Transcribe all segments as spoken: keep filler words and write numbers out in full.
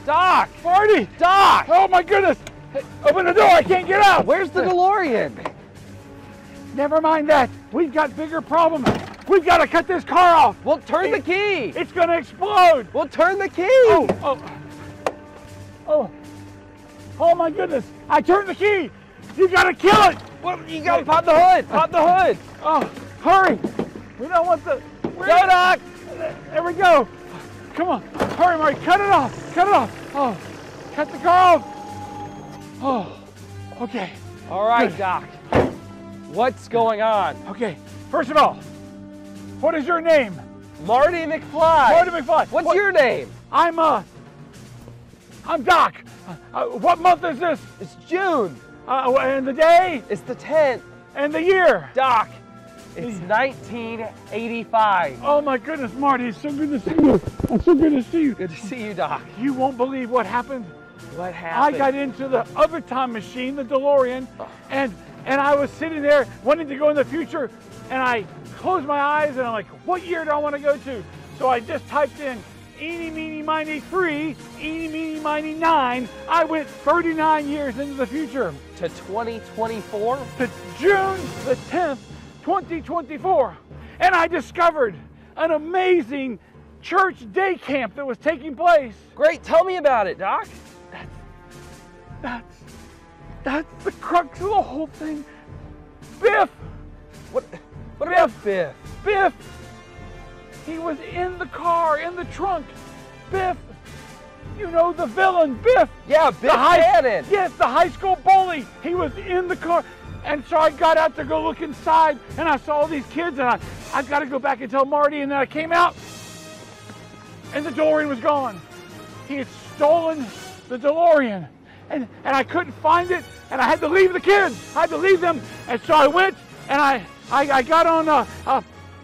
Doc! Marty! Doc! Oh my goodness! Hey, open the door, I can't get out! Where's the DeLorean? Never mind that. We've got bigger problems. We've got to cut this car off. Well, turn the It- key. It's going to explode. Well, turn the key. Oh, oh, oh, oh my goodness. I turned the key. You got to kill it. Well, you gotta pop the hood. Pop the hood. Oh, hurry. We don't want the... Go, Doc. There we go. Come on. Hurry, Marty. Cut it off. Cut it off. Oh, cut the car off. Oh, okay. All right, Good. Doc. What's going on? Okay. First of all, what is your name? Marty McFly. Marty McFly. What's What- your name? I'm, uh, I'm Doc. Uh, what month is this? It's June. Uh, and the day? It's the tenth. And the year? Doc, it's nineteen eighty-five. Oh my goodness, Marty, it's so good to see you. It's so good to see you. Good to see you, Doc. You won't believe what happened. What happened? I got into the other time machine, the DeLorean, and and I was sitting there wanting to go in the future, and I closed my eyes and I'm like, what year do I want to go to? So I just typed in eeny, meeny, miny, three, eeny, meeny, miny, nine. I went thirty-nine years into the future. To twenty twenty-four? To June the tenth, twenty twenty-four. And I discovered an amazing church day camp that was taking place. Great, tell me about it, Doc. That's, that's, that's the crux of the whole thing. Biff, What, what Biff. about Biff? Biff, he was in the car, in the trunk. Biff, you know the villain, Biff. Yeah, Biff The high, Cannon. yes, the high school bully. He was in the car. And so I got out to go look inside, and I saw all these kids, and I, I got to go back and tell Marty, and then I came out, and the DeLorean was gone. He had stolen the DeLorean, and, and I couldn't find it, and I had to leave the kids. I had to leave them, and so I went, and I, I, I got on, uh, uh,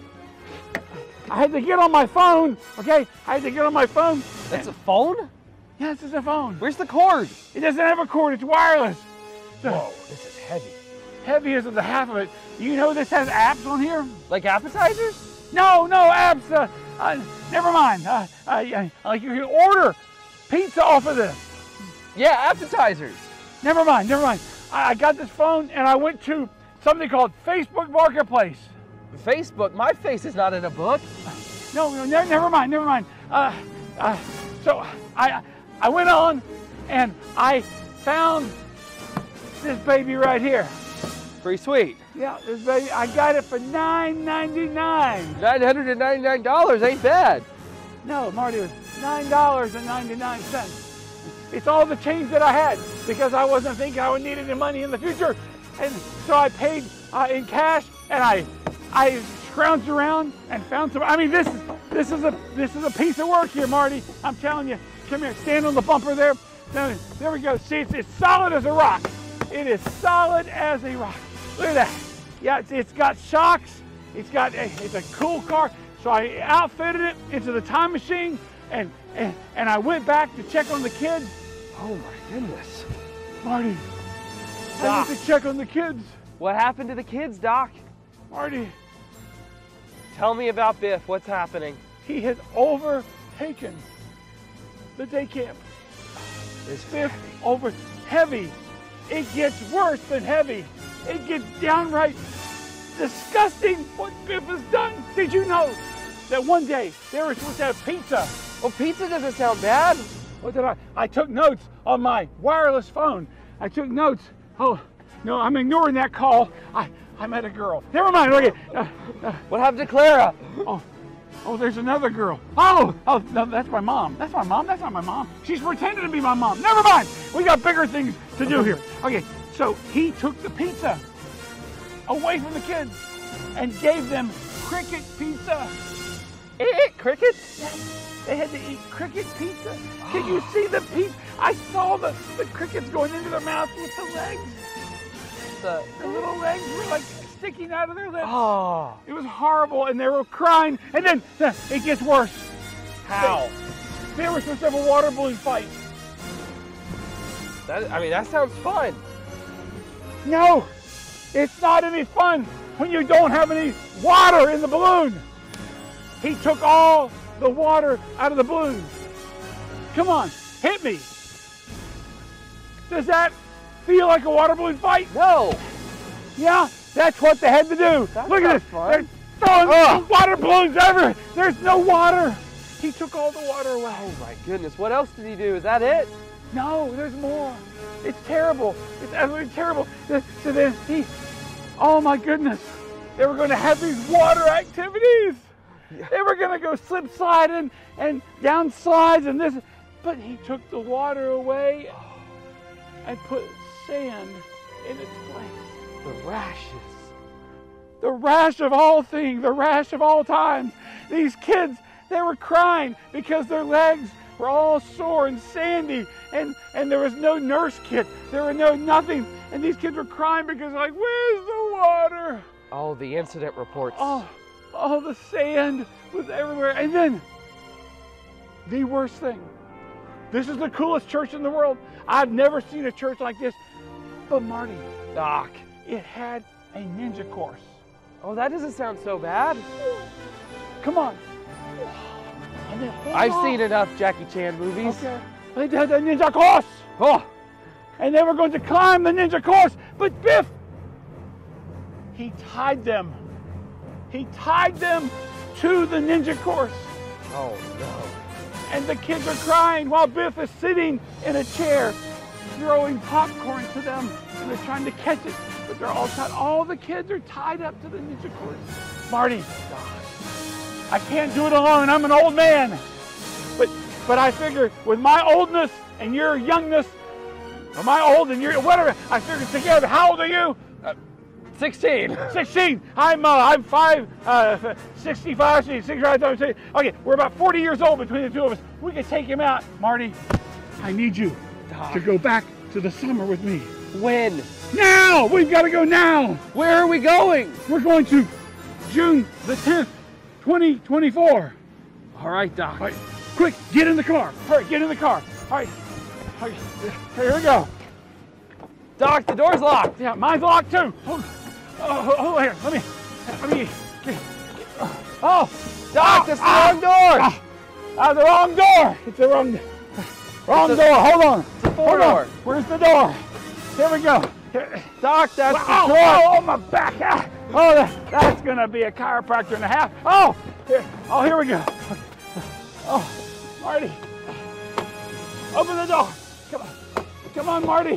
I had to get on my phone, okay? I had to get on my phone. That's a phone? Yeah, this is a phone. Where's the cord? It doesn't have a cord, it's wireless. Whoa, this is heavy. Heavy isn't the half of it. You know this has apps on here? Like appetizers? No, no, apps. Uh, uh, never mind. Uh, uh, uh, you can order pizza off of this. Yeah, appetizers. Never mind, never mind. I, I got this phone and I went to something called Facebook Marketplace. Facebook, my face is not in a book. No, no, ne- never mind, never mind. Uh, uh, so I, I went on and I found this baby right here. Pretty sweet. Yeah, this baby, I got it for nine ninety-nine. nine hundred ninety-nine dollars ain't bad. No, Marty, it was nine dollars and ninety-nine cents. It's all the change that I had because I wasn't thinking I would need any money in the future. And so I paid uh, in cash, and I I scrounged around and found some. I mean, this is this is a this is a piece of work here, Marty. I'm telling you. Come here, stand on the bumper there. There, there we go. See, it's, it's solid as a rock. It is solid as a rock. Look at that. Yeah, it's, it's got shocks. It's got a, it's a cool car. So I outfitted it into the time machine, and, and and I went back to check on the kids. Oh my goodness. Marty, I Doc. need to check on the kids. What happened to the kids, Doc? Marty, Tell me about Biff. What's happening? he has overtaken the day camp. This Biff over heavy. It gets worse than heavy. It gets downright disgusting what Biff has done. Did you know that one day they were supposed to have pizza? Well, pizza doesn't sound bad. What did I? I took notes on my wireless phone. I took notes. Oh, no, I'm ignoring that call. I, I met a girl. Never mind. Okay. Uh, uh, What happened to Clara? oh, oh, there's another girl. Oh, oh, no, that's my mom. That's my mom. That's not my mom. She's pretending to be my mom. Never mind. We got bigger things to do here. Okay, so he took the pizza away from the kids and gave them cricket pizza. Eh, crickets? They had to eat cricket pizza. Can you see the pizza? I saw the, the crickets going into their mouth with the legs. The, The little legs were like sticking out of their lips. oh, It was horrible, and they were crying. And then uh, it gets worse. how? They were supposed to have a water balloon fight. That, I mean, that sounds fun. No, it's not any fun when you don't have any water in the balloon. He took all the water out of the balloon. Come on, hit me. Does that feel like a water balloon fight? No. Yeah, that's what they had to do. That's Look not at this. fun. They're throwing Ugh. water balloons everywhere. There's no water. He took all the water away. Oh my goodness, what else did he do? Is that it? No, there's more. It's terrible. It's absolutely terrible. So then he, oh my goodness, they were going to have these water activities. Yeah. They were going to go slip sliding and down slides and this, but he took the water away and put sand in its place. The rashes. The rash of all things, the rash of all times. These kids, they were crying because their legs were all sore and sandy, and, and there was no nurse kit. There were no nothing. And these kids were crying because like, where's the water? Oh, the incident reports. Oh, all the sand was everywhere. And then, the worst thing. This is the coolest church in the world. I've never seen a church like this. But Marty, Doc. it had a ninja course. Oh, that doesn't sound so bad. Come on. And then, I've oh, seen enough Jackie Chan movies. Okay. They did the ninja course. Oh, And they were going to climb the ninja course. But Biff, he tied them. He tied them to the ninja course. oh no. And the kids are crying while Biff is sitting in a chair, throwing popcorn to them, and they're trying to catch it, but they're all tied. All the kids are tied up to the ninja course. Marty, I can't do it alone. I'm an old man. But but I figure with my oldness and your youngness, or my old and your whatever, I figured together. How old are you? Uh, sixteen. sixteen. I'm uh, I'm five, uh, sixty-five, sixty-five. Okay, we're about forty years old between the two of us. We can take him out, Marty. I need you Doc. to go back to the summer with me. When? Now! We've got to go now. Where are we going? We're going to June the tenth, twenty twenty-four. All right, Doc. All right, quick, get in the car. Hurry, get in the car. All right. Okay, here we go. Doc, the door's locked. Yeah, mine's locked too. Hold, oh, hold on here. Let me, let me. Get, oh, Doc, oh, that's the ah, wrong door. Ah, ah, the wrong door. It's the wrong, wrong It's a- door. Hold on. It's a Hold four on. door. Where's the door? Here we go. Here. Doc, that's oh, the door. oh, oh, my back. Ah. Oh, that, that's gonna be a chiropractor and a half. Oh, here. Oh, here we go. Oh, Marty. Open the door. Come on. Come on, Marty.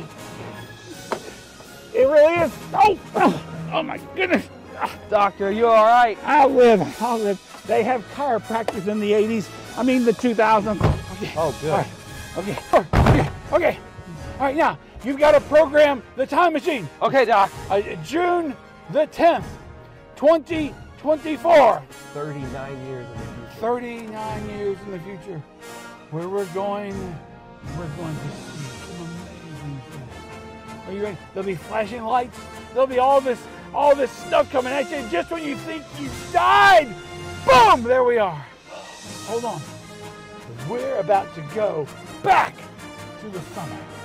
It really is. Oh, oh, oh my goodness. Doctor, are you all right? I'll live. I'll live. They have chiropractors in the eighties. I mean the two thousands. Okay. Oh, good. All right. Okay. Okay. Okay. All right, now you've got to program the time machine. Okay, Doc. Uh, June the tenth, twenty twenty-four. thirty-nine years in the future. thirty-nine years in the future, where we're going, we're going to see some amazing things. Are you ready? There'll be flashing lights. There'll be all this, all this stuff coming at you. Just when you think you died, boom! There we are. Hold on. We're about to go back to the summer.